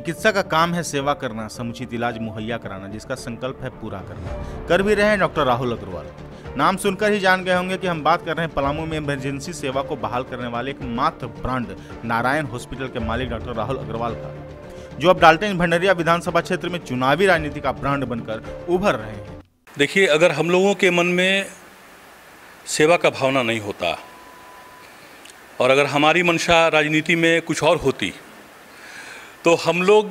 चिकित्सा का काम है सेवा करना, समुचित इलाज मुहैया कराना, जिसका संकल्प है पूरा करना। कर भी रहे हैं डॉक्टर राहुल अग्रवाल। नाम सुनकर ही जान गए होंगे कि हम बात कर रहे हैं पलामू में इमरजेंसी सेवा को बहाल करने वाले एकमात्र ब्रांड नारायण हॉस्पिटल के मालिक डॉक्टर राहुल अग्रवाल का, जो अब डाल्टन भंडरिया विधानसभा क्षेत्र में चुनावी राजनीति का ब्रांड बनकर उभर रहे हैं। देखिए, अगर हम लोगों के मन में सेवा का भावना नहीं होता और अगर हमारी मंशा राजनीति में कुछ और होती तो हम लोग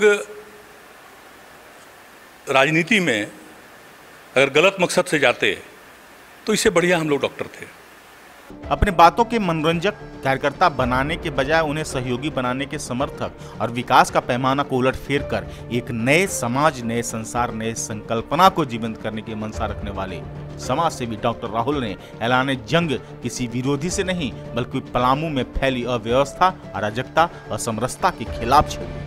राजनीति में अगर गलत मकसद से जाते तो इससे बढ़िया हम लोग डॉक्टर थे। अपने बातों के मनोरंजक कार्यकर्ता बनाने के बजाय उन्हें सहयोगी बनाने के समर्थक और विकास का पैमाना को उलट फेर कर एक नए समाज, नए संसार, नए संकल्पना को जीवंत करने की मंशा रखने वाले समाज सेवी डॉक्टर राहुल ने ऐलान जंग किसी विरोधी से नहीं बल्कि पलामू में फैली अव्यवस्था, अराजकता, असमरसता के खिलाफ छेड़ी है।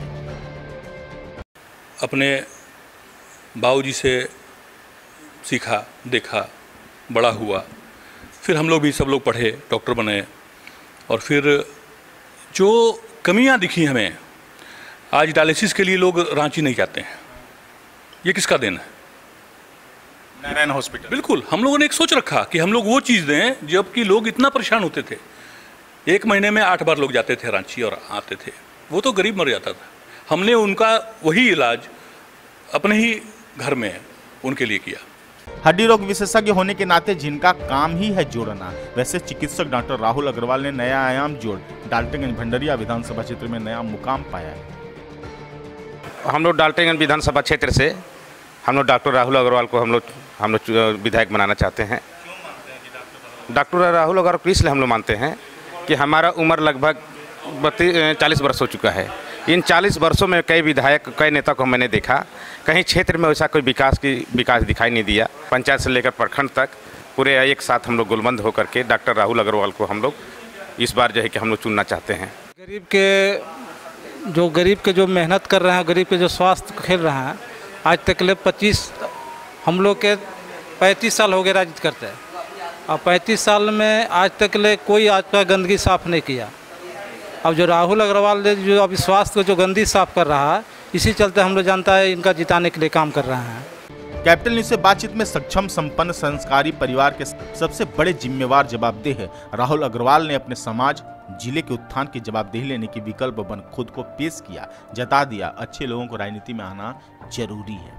अपने बाबूजी से सीखा, देखा, बड़ा हुआ, फिर हम लोग भी सब लोग पढ़े, डॉक्टर बने और फिर जो कमियां दिखी हमें, आज डायलिसिस के लिए लोग रांची नहीं जाते हैं। ये किसका देन है? नारायण हॉस्पिटल। बिल्कुल, हम लोगों ने एक सोच रखा कि हम लोग वो चीज़ दें जबकि लोग इतना परेशान होते थे। 1 महीने में 8 बार लोग जाते थे रांची और आते थे, वो तो गरीब मर जाता था। हमने उनका वही इलाज अपने ही घर में उनके लिए किया। हड्डी रोग विशेषज्ञ होने के नाते जिनका काम ही है जोड़ना, वैसे चिकित्सक डॉक्टर राहुल अग्रवाल ने नया आयाम जोड़ डाल्टनगंज भंडरिया विधानसभा क्षेत्र में नया मुकाम पाया है। हम लोग डाल्टनगंज विधानसभा क्षेत्र से हम लोग डॉक्टर राहुल अग्रवाल को हम लोग विधायक बनाना चाहते हैं। डॉक्टर राहुल अग्रवाल इसलिए हम लोग मानते हैं कि हमारा उम्र लगभग 40 वर्ष हो चुका है। इन 40 वर्षों में कई विधायक, कई नेता को मैंने देखा, कहीं क्षेत्र में वैसा कोई विकास दिखाई नहीं दिया। पंचायत से लेकर प्रखंड तक पूरे एक साथ हम लोग गुलबंद होकर के डॉक्टर राहुल अग्रवाल को हम लोग इस बार जो है कि हम लोग चुनना चाहते हैं। गरीब के जो मेहनत कर रहे हैं, गरीब के जो स्वास्थ्य खेल रहे हैं, आज तक ले 25 हम लोग के 35 साल हो गए राजनीति करते हैं और 35 साल में आज तक ले कोई आज का गंदगी साफ नहीं किया। अब जो राहुल अग्रवाल ने जो अभी स्वास्थ्य को जो गंदगी साफ कर रहा है, इसी चलते हम लोग जानता है इनका जिताने के लिए काम कर रहे हैं। कैपिटल न्यूज से बातचीत में सक्षम, संपन्न, संस्कारी परिवार के सबसे बड़े जिम्मेवार, जवाबदेह राहुल अग्रवाल ने अपने समाज, जिले के उत्थान की जवाबदेही लेने की विकल्प बन खुद को पेश किया, जता दिया अच्छे लोगों को राजनीति में आना जरूरी है।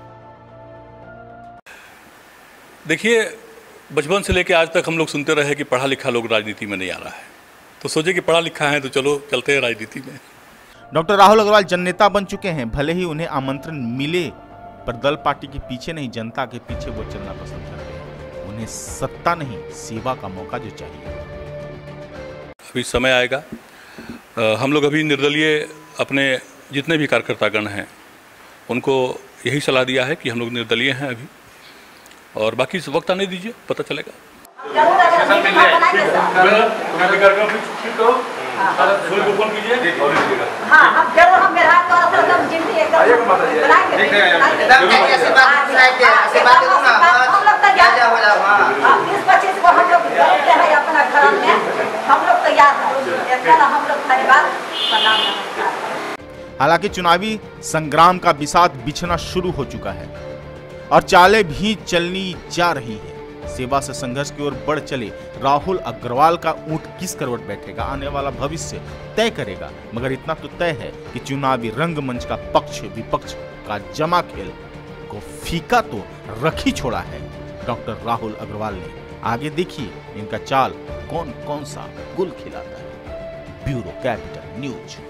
देखिए, बचपन से लेकर आज तक हम लोग सुनते रहे कि पढ़ा लिखा लोग राजनीति में नहीं आ रहा है, तो सोचे कि पढ़ा लिखा है तो चलो चलते हैं राजनीति में। डॉक्टर राहुल अग्रवाल जननेता बन चुके हैं। भले ही उन्हें आमंत्रण मिले, पर दल पार्टी के पीछे नहीं, जनता के पीछे वो चलना पसंद करते हैं। उन्हें सत्ता नहीं, सेवा का मौका जो चाहिए। अभी समय आएगा, हम लोग अभी निर्दलीय अपने जितने भी कार्यकर्तागण हैं उनको यही सलाह दिया है कि हम लोग निर्दलीय हैं अभी, और बाकी वक्त आने दीजिए, पता चलेगा। हालांकि चुनावी संग्राम का बिसात बिछना शुरू हो चुका है और चालें भी चलनी जा रही है। सेवा से संघर्ष की ओर बढ़ चले राहुल अग्रवाल का ऊंट किस करवट बैठेगा, आने वाला भविष्य तय करेगा। मगर इतना तो तय है कि चुनावी रंगमंच का पक्ष विपक्ष का जमा खेल को फीका तो रख ही छोड़ा है डॉक्टर राहुल अग्रवाल ने। आगे देखिए इनका चाल कौन कौन सा गुल खिलाता है। Bureau capital news.